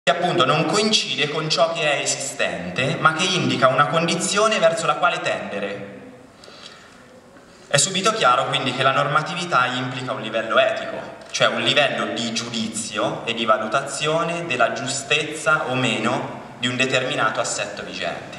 che appunto non coincide con ciò che è esistente, ma che indica una condizione verso la quale tendere. È subito chiaro quindi che la normatività implica un livello etico, cioè un livello di giudizio e di valutazione della giustezza o meno di un determinato assetto vigente.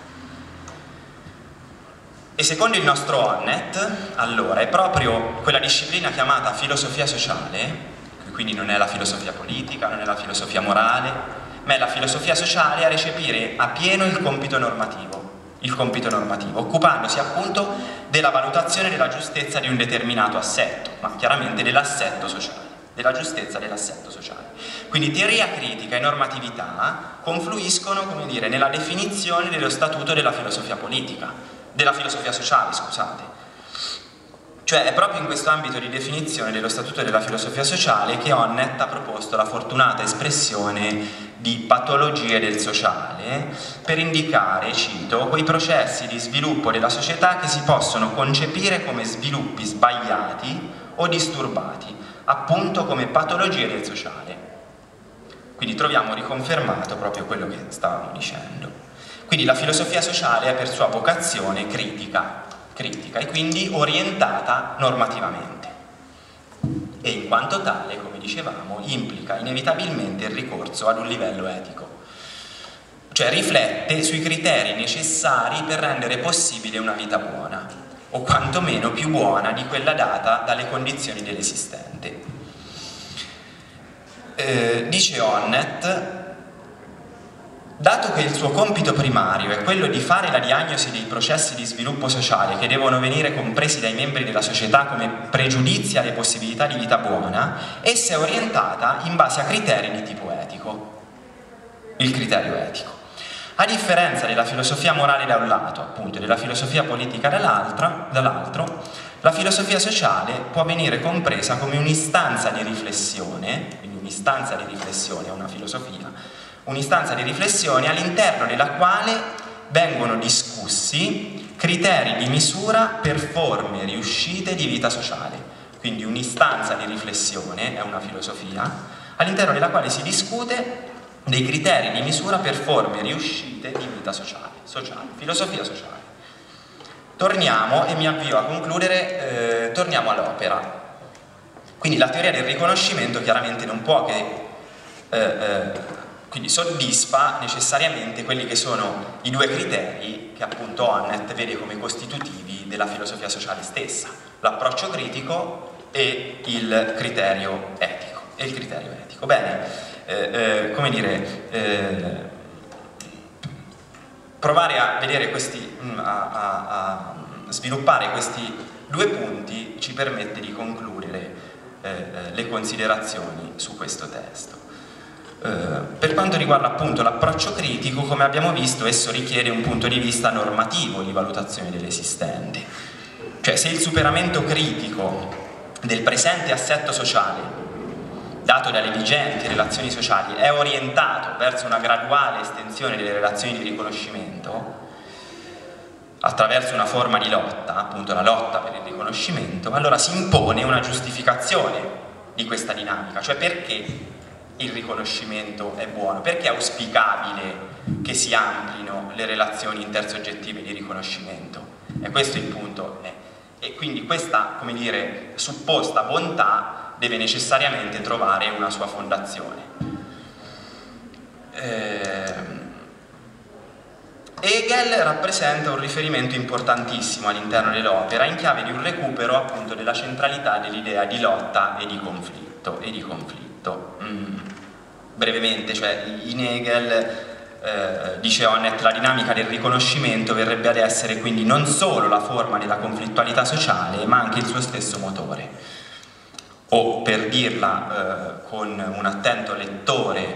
E secondo il nostro Honneth, allora, è proprio quella disciplina chiamata filosofia sociale, che quindi non è la filosofia politica, non è la filosofia morale, ma è la filosofia sociale a recepire appieno il compito normativo, occupandosi appunto della valutazione della giustezza di un determinato assetto, ma chiaramente dell'assetto sociale, della giustezza dell'assetto sociale. Quindi teoria critica e normatività confluiscono, come dire, nella definizione dello statuto della filosofia politica, della filosofia sociale, scusate. Cioè è proprio in questo ambito di definizione dello statuto della filosofia sociale che Honneth ha proposto la fortunata espressione di patologie del sociale per indicare, cito, quei processi di sviluppo della società che si possono concepire come sviluppi sbagliati o disturbati, appunto come patologie del sociale. Quindi troviamo riconfermato proprio quello che stavamo dicendo. Quindi la filosofia sociale è per sua vocazione critica e quindi orientata normativamente e in quanto tale, come dicevamo, implica inevitabilmente il ricorso ad un livello etico, cioè riflette sui criteri necessari per rendere possibile una vita buona o quantomeno più buona di quella data dalle condizioni dell'esistente. Dice Honneth: dato che il suo compito primario è quello di fare la diagnosi dei processi di sviluppo sociale che devono venire compresi dai membri della società come pregiudizi alle possibilità di vita buona, essa è orientata in base a criteri di tipo etico, il criterio etico. A differenza della filosofia morale da un lato, appunto, e della filosofia politica dall'altro, la filosofia sociale può venire compresa come un'istanza di riflessione, quindi un'istanza di riflessione è una filosofia, un'istanza di riflessione all'interno della quale vengono discussi criteri di misura per forme riuscite di vita sociale. Quindi un'istanza di riflessione è una filosofia all'interno della quale si discute dei criteri di misura per forme riuscite di vita sociale, filosofia sociale. Torniamo, e mi avvio a concludere, torniamo all'opera. Quindi la teoria del riconoscimento chiaramente non può che quindi soddisfa necessariamente quelli che sono i due criteri che appunto Honneth vede come costitutivi della filosofia sociale stessa, l'approccio critico e il criterio etico. Bene, come dire, provare a vedere a sviluppare questi due punti ci permette di concludere le considerazioni su questo testo. Per quanto riguarda appunto l'approccio critico, come abbiamo visto, esso richiede un punto di vista normativo di valutazione dell'esistente. Cioè, se il superamento critico del presente assetto sociale, dato dalle vigenti relazioni sociali, è orientato verso una graduale estensione delle relazioni di riconoscimento, attraverso una forma di lotta, appunto la lotta per il riconoscimento, allora si impone una giustificazione di questa dinamica, cioè perché il riconoscimento è buono, perché è auspicabile che si amplino le relazioni intersoggettive di riconoscimento. E questo è il punto. E quindi questa, come dire, supposta bontà deve necessariamente trovare una sua fondazione. Hegel rappresenta un riferimento importantissimo all'interno dell'opera in chiave di un recupero appunto della centralità dell'idea di lotta e di conflitto. Brevemente, cioè in Hegel, dice Honneth, la dinamica del riconoscimento verrebbe ad essere quindi non solo la forma della conflittualità sociale, ma anche il suo stesso motore. O per dirla con un attento lettore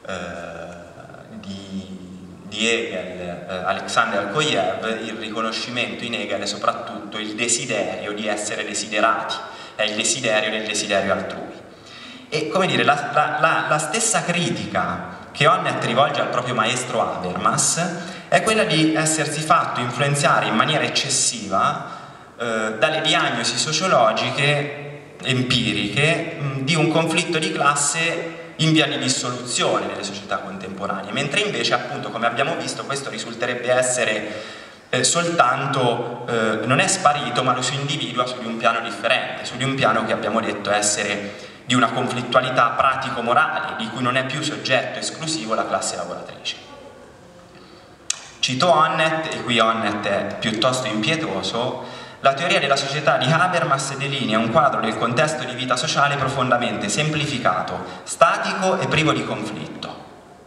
di Hegel, Alexander Kojev, il riconoscimento in Hegel è soprattutto il desiderio di essere desiderati, è il desiderio del desiderio altrui. E come dire, la stessa critica che Honneth rivolge al proprio maestro Habermas è quella di essersi fatto influenzare in maniera eccessiva dalle diagnosi sociologiche empiriche di un conflitto di classe in via di dissoluzione nelle società contemporanee, mentre invece, appunto, come abbiamo visto, questo risulterebbe essere soltanto, non è sparito, ma lo si individua su di un piano differente, su di un piano che abbiamo detto essere di una conflittualità pratico-morale, di cui non è più soggetto esclusivo la classe lavoratrice. Cito Honneth, e qui Honneth è piuttosto impietoso: la teoria della società di Habermas delinea un quadro del contesto di vita sociale profondamente semplificato, statico e privo di conflitto.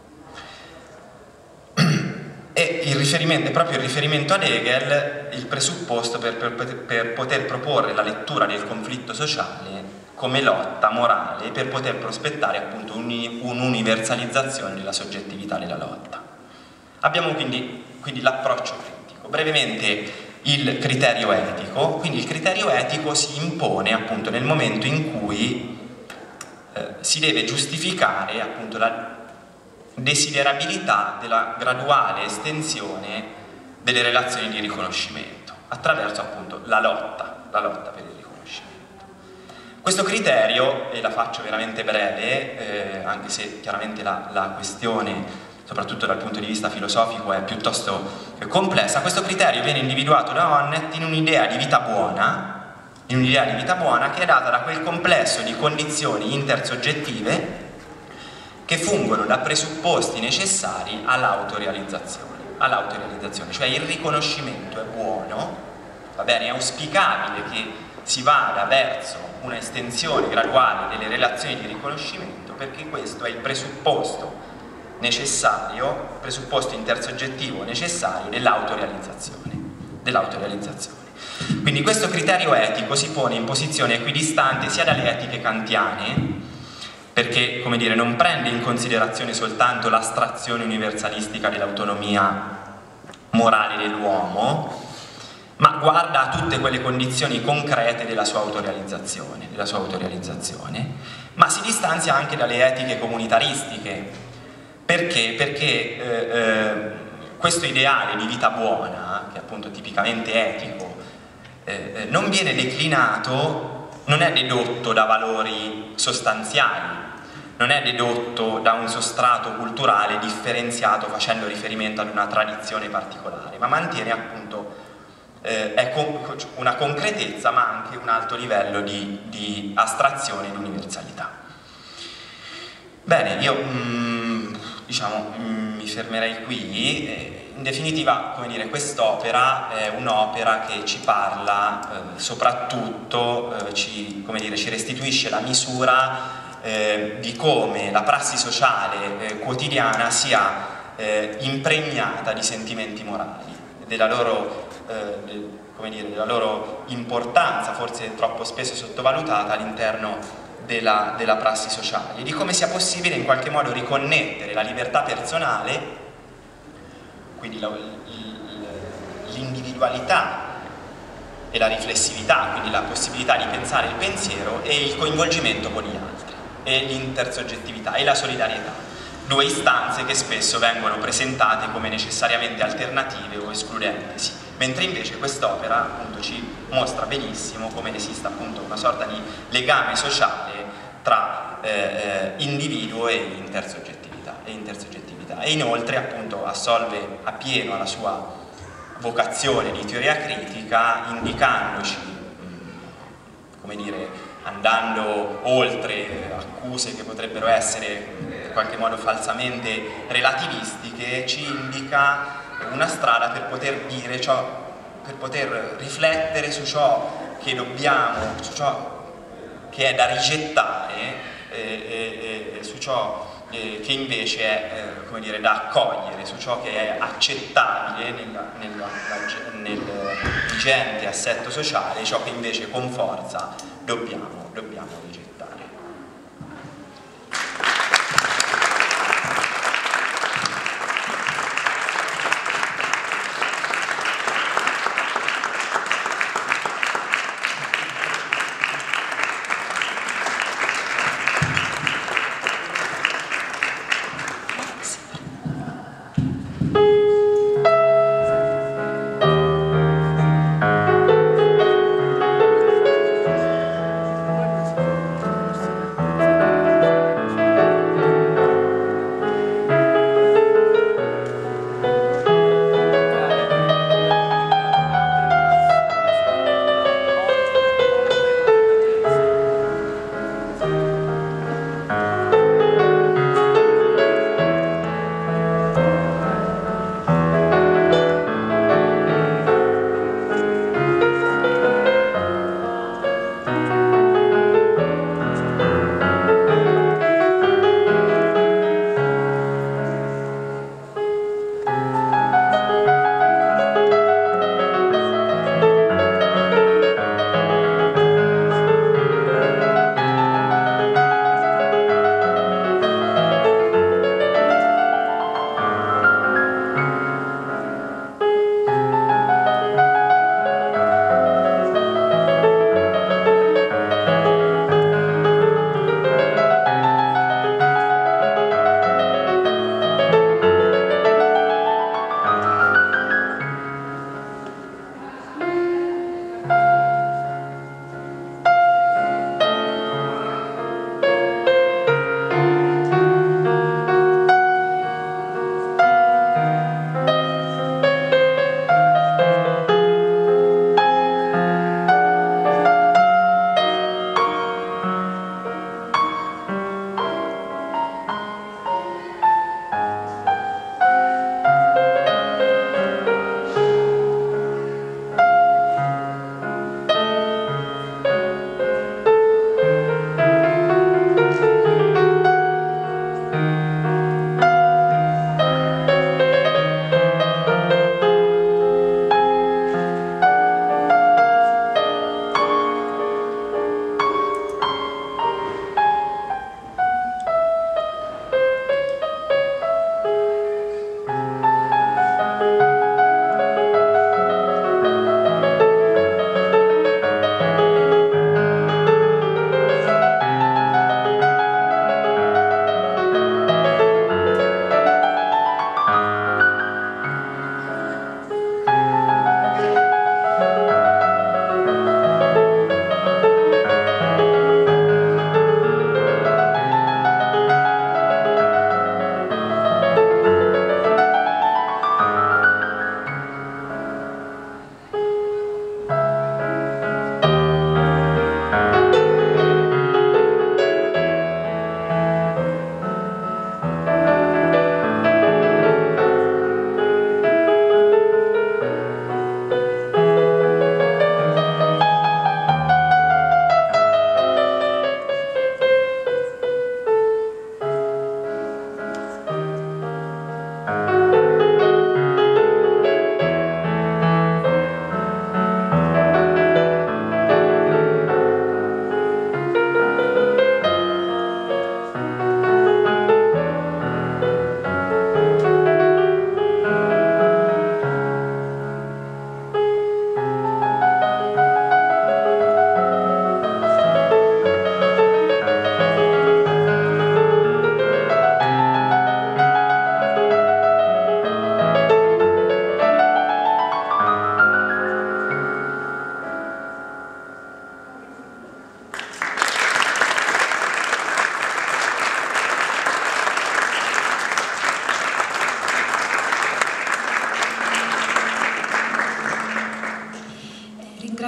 E è proprio il riferimento ad Hegel il presupposto per poter proporre la lettura del conflitto sociale come lotta morale, per poter prospettare appunto un'universalizzazione della soggettività della lotta. Abbiamo quindi l'approccio critico. Brevemente il criterio etico. Quindi il criterio etico si impone appunto nel momento in cui si deve giustificare appunto la desiderabilità della graduale estensione delle relazioni di riconoscimento attraverso appunto la lotta per il riconoscimento. Questo criterio, e la faccio veramente breve, anche se chiaramente la questione, soprattutto dal punto di vista filosofico, è piuttosto complessa, questo criterio viene individuato da Honneth in un'idea di vita buona, che è data da quel complesso di condizioni intersoggettive che fungono da presupposti necessari all'autorealizzazione, cioè il riconoscimento è buono, va bene, è auspicabile che si vada verso una estensione graduale delle relazioni di riconoscimento, perché questo è il presupposto necessario, presupposto intersoggettivo necessario dell'autorealizzazione. Quindi questo criterio etico si pone in posizione equidistante sia dalle etiche kantiane, perché, come dire, non prende in considerazione soltanto l'astrazione universalistica dell'autonomia morale dell'uomo, ma guarda a tutte quelle condizioni concrete della sua autorealizzazione, ma si distanzia anche dalle etiche comunitaristiche. Perché? Perché questo ideale di vita buona, che è appunto tipicamente etico, non viene declinato, non è dedotto da valori sostanziali, non è dedotto da un sostrato culturale differenziato facendo riferimento ad una tradizione particolare, ma mantiene appunto una concretezza, ma anche un alto livello di astrazione e di universalità. Bene, io mi fermerei qui. In definitiva, come dire, quest'opera è un'opera che ci parla soprattutto, ci restituisce la misura di come la prassi sociale quotidiana sia impregnata di sentimenti morali, della loro importanza, forse troppo spesso sottovalutata all'interno della prassi sociale, e di come sia possibile in qualche modo riconnettere la libertà personale, quindi l'individualità e la riflessività, quindi la possibilità di pensare il pensiero, e il coinvolgimento con gli altri, e l'intersoggettività e la solidarietà, due istanze che spesso vengono presentate come necessariamente alternative o escludenti, sì. Mentre invece quest'opera appunto ci mostra benissimo come esista appunto una sorta di legame sociale tra individuo e intersoggettività, e inoltre appunto assolve appieno alla sua vocazione di teoria critica, indicandoci, come dire, andando oltre accuse che potrebbero essere in qualche modo falsamente relativistiche, ci indica una strada per poter dire ciò, per poter riflettere su ciò che dobbiamo, su ciò che è da rigettare, su ciò che invece è come dire, da accogliere, su ciò che è accettabile nel vigente assetto sociale, ciò che invece con forza dobbiamo rigettare.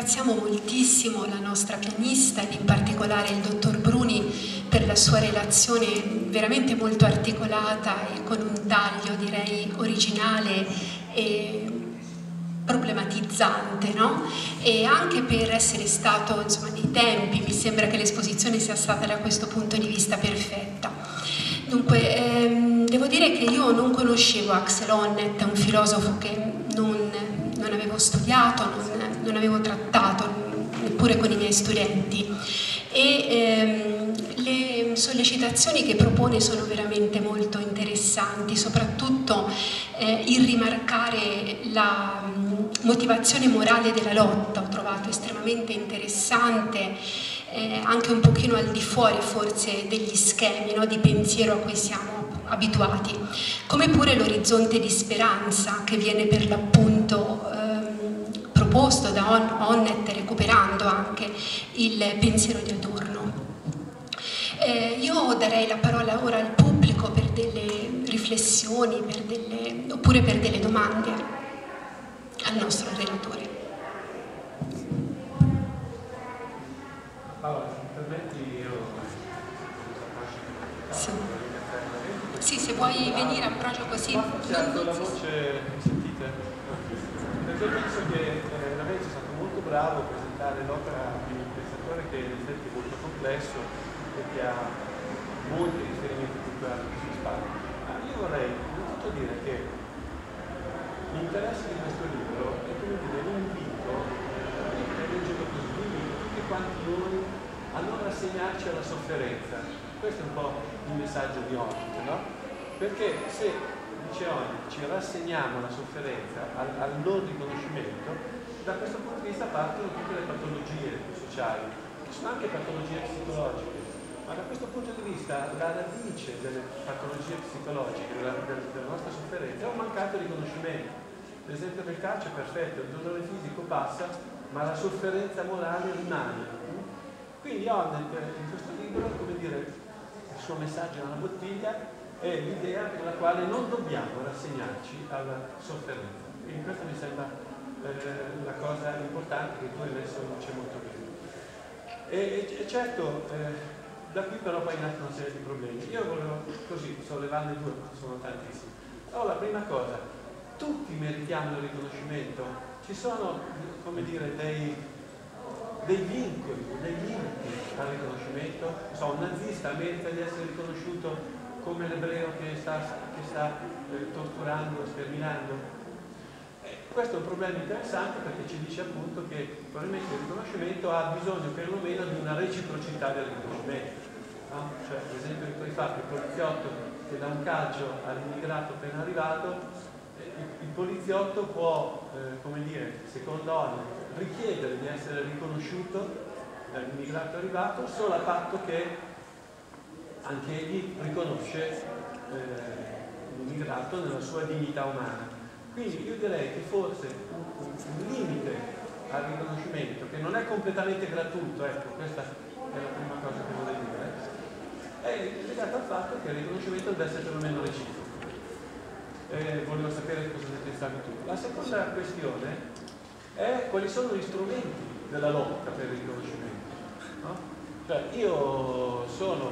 ringraziamo moltissimo la nostra pianista ed in particolare il dottor Bruni per la sua relazione veramente molto articolata e con un taglio direi originale e problematizzante, no? E anche per essere stato, insomma, nei tempi, mi sembra che l'esposizione sia stata da questo punto di vista perfetta. Dunque, devo dire che io non conoscevo Axel Honneth, un filosofo che non avevo studiato, non avevo trattato neppure con i miei studenti, e le sollecitazioni che propone sono veramente molto interessanti, soprattutto il rimarcare la motivazione morale della lotta. Ho trovato estremamente interessante, anche un pochino al di fuori forse degli schemi, no, di pensiero a cui siamo abituati, come pure l'orizzonte di speranza che viene per l'appunto proposto da Honneth, recuperando anche il pensiero di Adorno. Io darei la parola ora al pubblico per delle riflessioni, oppure per delle domande al nostro relatore. Allora, se mi permetti, io... Sì, se vuoi venire a proprio così. Alzo la voce, mi sentite? Perché penso che veramente è stato molto bravo a presentare l'opera di un pensatore che in effetti è molto complesso e che ha molti riferimenti culturali sulle spalle. Io vorrei innanzitutto dire che l'interesse di questo libro è come dire un invito, e leggerlo così, un invito tutti quanti noi a non rassegnarci alla sofferenza. Questo è un po' il messaggio di Honneth, no? Perché se, dice Honneth, ci rassegniamo alla sofferenza, al non riconoscimento, da questo punto di vista partono tutte le patologie sociali, che sono anche patologie psicologiche, ma da questo punto di vista la radice delle patologie psicologiche, della nostra sofferenza, è un mancato riconoscimento. L'esempio del calcio è perfetto, il dolore fisico passa, ma la sofferenza morale rimane. Quindi Honneth in questo libro, come dire, il suo messaggio nella bottiglia è l'idea per la quale non dobbiamo rassegnarci alla sofferenza. Quindi questa mi sembra la cosa importante che tu hai messo in luce molto bene. E certo, da qui però poi nascono una serie di problemi. Io volevo così sollevarne due, sono tantissimi. Allora, la prima cosa, tutti meritiamo il riconoscimento, ci sono, come dire, dei vincoli, dei limiti al riconoscimento. Un nazista merita di essere riconosciuto come l'ebreo che sta torturando, sterminando. Questo è un problema interessante perché ci dice appunto che probabilmente il riconoscimento ha bisogno perlomeno di una reciprocità del riconoscimento. No? Cioè, l'esempio che tu hai fatto, il poliziotto che dà un calcio all'immigrato appena arrivato, il poliziotto può, come dire, secondo Honneth, richiedere di essere riconosciuto dall'immigrato arrivato solo a patto che anche egli riconosce l'immigrato nella sua dignità umana. Quindi io direi che forse un limite al riconoscimento, che non è completamente gratuito, ecco, questa è la prima cosa che vorrei dire, è legato al fatto che il riconoscimento deve essere perlomeno reciproco. Volevo sapere cosa ne pensavi tu. La seconda questione è quali sono gli strumenti della lotta per il riconoscimento. No? Cioè, io sono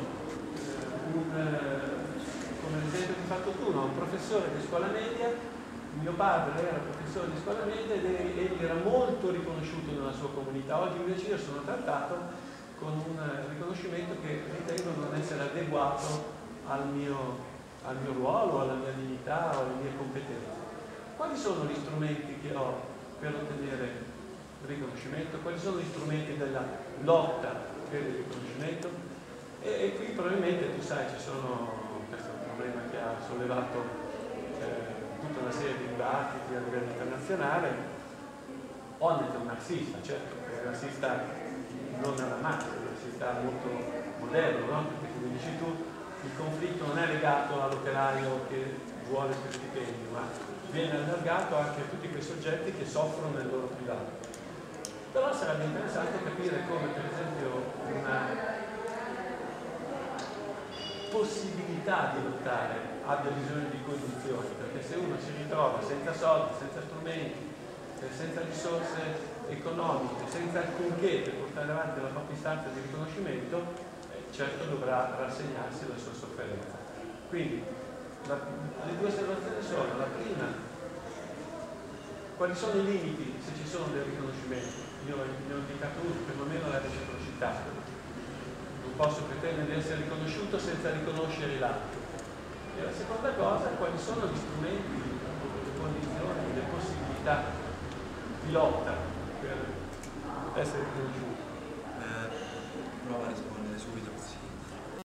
come l'esempio che hai fatto tu, no? Un professore di scuola media. Mio padre era professore di scuola media ed egli era molto riconosciuto nella sua comunità. Oggi invece io sono trattato con un riconoscimento che ritengo non essere adeguato al mio ruolo, alla mia dignità o alle mie competenze. Quali sono gli strumenti che ho per ottenere il riconoscimento? Quali sono gli strumenti della lotta per il riconoscimento? E qui probabilmente tu sai, questo è un problema che ha sollevato tutta una serie di dibattiti a livello internazionale. Honneth è un marxista, certo, è un marxista non alla Marx, è un marxista molto moderno, no? Perché come dici tu, il conflitto non è legato all'operaio che vuole più stipendio, ma viene allargato anche a tutti quei soggetti che soffrono nel loro privato. Però sarebbe interessante capire come, per esempio, una possibilità di lottare abbia bisogno di condizioni, perché se uno si ritrova senza soldi, senza strumenti, senza risorse economiche senza alcunché per portare avanti la propria istanza di riconoscimento, certo dovrà rassegnarsi alla sua sofferenza. Quindi le due osservazioni sono: la prima, quali sono i limiti se ci sono dei riconoscimenti? Io ne ho indicato uno, perlomeno la reciprocità. Non posso pretendere di essere riconosciuto senza riconoscere l'altro. E la seconda cosa, quali sono gli strumenti, le condizioni, le possibilità di lotta per essere riconosciuti? Prova a rispondere subito così.